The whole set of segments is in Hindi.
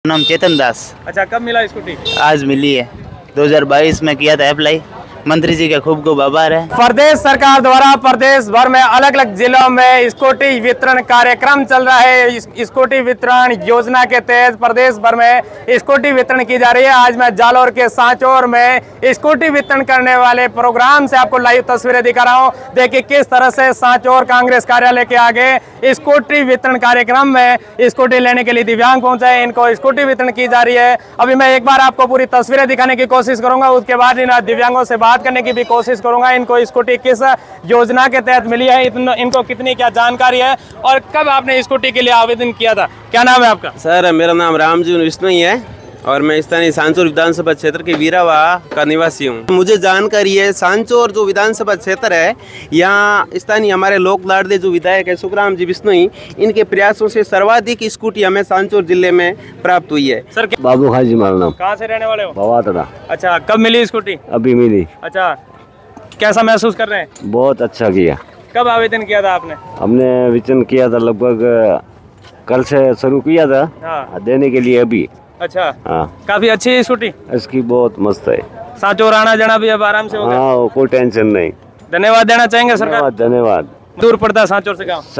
नाम चेतन दास। अच्छा, कब मिला स्कूटी? आज मिली है, 2022 में किया था अप्लाई। मंत्री जी का खूब खूब आभार है। प्रदेश सरकार द्वारा प्रदेश भर में अलग अलग जिलों में स्कूटी वितरण कार्यक्रम चल रहा है। स्कूटी वितरण योजना के तहत प्रदेश भर में स्कूटी वितरण की जा रही है। आज मैं जालौर के सांचौर में स्कूटी वितरण करने वाले प्रोग्राम से आपको लाइव तस्वीरें दिखा रहा हूँ। देखिए किस तरह से सांचौर कांग्रेस कार्यालय के आगे स्कूटी वितरण कार्यक्रम में स्कूटी लेने के लिए दिव्यांग पहुंचे हैं, इनको स्कूटी वितरण की जा रही है। अभी मैं एक बार आपको पूरी तस्वीरें दिखाने की कोशिश करूंगा, उसके बाद इन दिव्यांगों से बात करने की भी कोशिश करूंगा। इनको स्कूटी किस योजना के तहत मिली है, इनको कितनी क्या जानकारी है और कब आपने स्कूटी के लिए आवेदन किया था? क्या नाम है आपका? सर, मेरा नाम रामजीवन विश्नोई है और मैं स्थानीय सांचौर विधानसभा क्षेत्र के वीरावाह का निवासी हूँ। मुझे जानकारी है सांचौर जो विधानसभा क्षेत्र है, यहाँ स्थानीय हमारे लोक लाडले जो विधायक है सुखराम जी विश्नोई, इनके प्रयासों से सर्वाधिक स्कूटी हमें सांचौर जिले में प्राप्त हुई है। सर, बाबू खाजी मारा नाम। कहाँ से रहने वाले हो? भवातड़ा। अच्छा, कब मिली स्कूटी? अभी मिली। अच्छा, कैसा महसूस कर रहे हैं? बहुत अच्छा किया। कब आवेदन किया था आपने? हमने विचन किया था, लगभग कल से शुरू किया था। हाँ। देने के लिए अभी। अच्छा, हाँ, काफी अच्छी है स्कूटी। इसकी बहुत मस्त है। सांचौर आना जाना भी अब आराम से होगा। हाँ, कोई टेंशन नहीं। धन्यवाद देना चाहेंगे सरकार? धन्यवाद। दूर पड़ता है सांचौर से गाँव?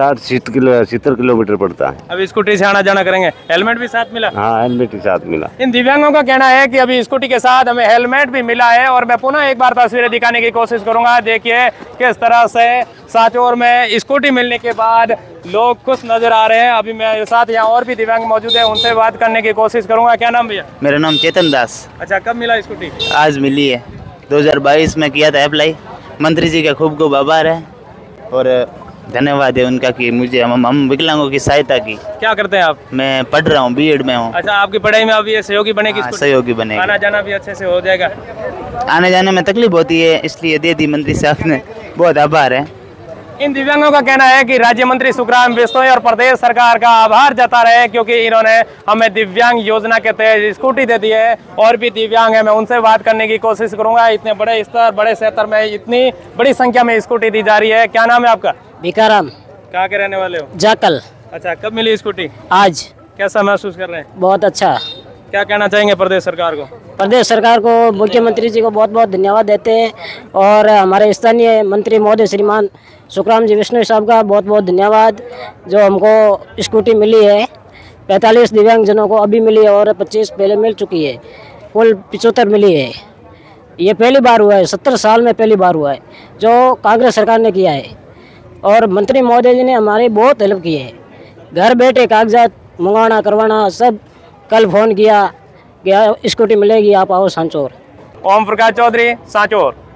70 किलोमीटर पड़ता है। अभी स्कूटी से आना जाना करेंगे। हेलमेट भी साथ मिला? हाँ, हेलमेट के साथ मिला। इन दिव्यांगों का कहना है कि अभी स्कूटी के साथ हमें हेलमेट भी मिला है और मैं पुनः एक बार तस्वीरें दिखाने की कोशिश करूंगा। देखिए किस तरह से सांचौर में स्कूटी मिलने के बाद लोग खुश नजर आ रहे हैं। अभी मेरे साथ यहाँ और भी दिव्यांग मौजूद है, उनसे बात करने की कोशिश करूंगा। क्या नाम भैया? मेरा नाम चेतन दास। अच्छा, कब मिला स्कूटी? आज मिली है, 2022 में किया था अप्लाई। मंत्री जी का खूब खूब आभार है और धन्यवाद है उनका कि मुझे हम विकलांगों की सहायता की। क्या करते हैं आप? मैं पढ़ रहा हूँ, बीएड में हूँ। अच्छा, आपकी पढ़ाई में अभी ये सहयोगी बनेगी? हाँ, सहयोगी बनेगी। आना जाना भी अच्छे से हो जाएगा? आने जाने में तकलीफ होती है, इसलिए दे दी मंत्री साहब ने, बहुत आभार है। इन दिव्यांगों का कहना है कि राज्य मंत्री सुखराम विश्नोई और प्रदेश सरकार का आभार जता रहे हैं क्योंकि इन्होंने हमें दिव्यांग योजना के तहत स्कूटी दे दी है। और भी दिव्यांग है, मैं उनसे बात करने की कोशिश करूंगा। इतने बड़े स्तर, बड़े क्षेत्र में इतनी बड़ी संख्या में स्कूटी दी जा रही है। क्या नाम है आपका? भिकाराम। कहाँ के रहने वाले हो? जाकल। अच्छा, कब मिली स्कूटी? आज। कैसा महसूस कर रहे हैं? बहुत अच्छा। क्या कहना चाहेंगे प्रदेश सरकार को? प्रदेश सरकार को, मुख्यमंत्री जी को बहुत बहुत धन्यवाद देते हैं और हमारे स्थानीय मंत्री महोदय श्रीमान सुखराम जी विश्नोई साहब का बहुत बहुत धन्यवाद। जो हमको स्कूटी मिली है, 45 दिव्यांगजनों को अभी मिली है और 25 पहले मिल चुकी है, कुल 75 मिली है। ये पहली बार हुआ है, 70 साल में पहली बार हुआ है जो कांग्रेस सरकार ने किया है और मंत्री महोदय जी ने हमारी बहुत हेल्प की है। घर बैठे कागजात मंगवाना करवाना सब। कल फ़ोन किया कि स्कूटी मिलेगी, आप आओ सांचौर। ओम प्रकाश चौधरी, सांचौर।